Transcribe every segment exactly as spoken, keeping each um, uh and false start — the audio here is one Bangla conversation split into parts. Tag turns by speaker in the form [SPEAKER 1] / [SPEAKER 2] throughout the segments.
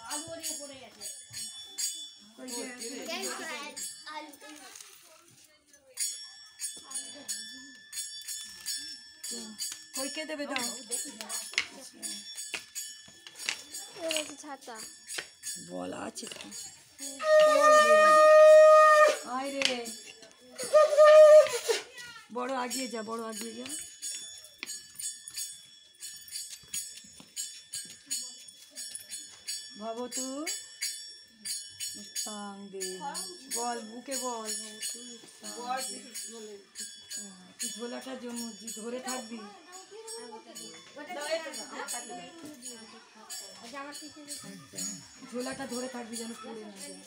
[SPEAKER 1] कोई के देबे दाও
[SPEAKER 2] এই ছাতা
[SPEAKER 1] বলা আছে আয় রে বড় আগিয়ে যা বড় আগিয়ে যা ভবতু সাংদে বল বুকে বল বল তুই ঝোলাটার জন্য ধরে থাকবি ঝোলাটা ধরে থাকবি যেন পড়ে না যায়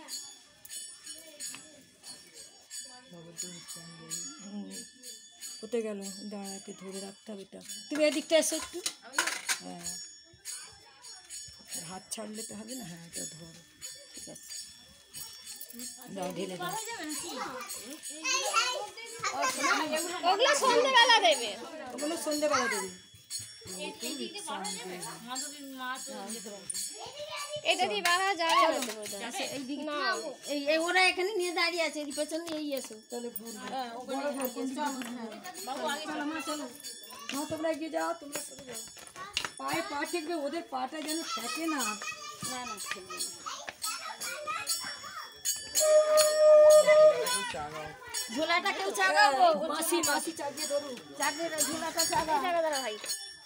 [SPEAKER 1] কোথায় গেল দাঁড়াতে ধরে রাখতে হবে এটা তুমি এদিকটা এসো একটু হ্যাঁ হাত ছাড়লে তো হবে না হ্যাঁ এটা ধরো ঠিক আছে দাও ঢেলে দাও
[SPEAKER 2] ওগুলো সন্ধ্যাবেলা দেবে
[SPEAKER 1] ওগুলো সন্ধ্যাবেলা দেবে
[SPEAKER 2] এটা দিয়ে বাড়া যাবে না
[SPEAKER 3] এই এই ওরা এখানে নিয়ে দাঁড়িয়ে আছে এই পেছনে এই এসো
[SPEAKER 1] তাহলে ভুল চলো না তোমরা এগিয়ে যাও তোমরা চলে যাও পায়ে পা ঠেকবে ওদের পাটা যেন ঠেকে না
[SPEAKER 3] না না ঠেকবে না ঝোলাটা কেউ চাগাবো
[SPEAKER 1] মাসি মাসি চাগিয়ে ধরো
[SPEAKER 3] চাগিয়ে ঝোলাটা চাগা
[SPEAKER 2] চাগা দাঁড়া ভাই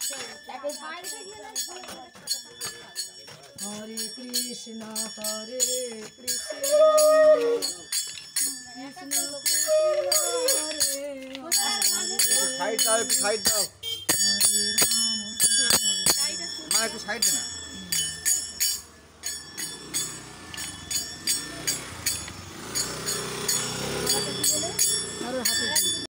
[SPEAKER 1] হরে কৃষ্ণ হরে কৃষ্ণ কৃষ্ণ
[SPEAKER 4] সাইড দাও একটু সাইড দাও মা একটু সাইড দে না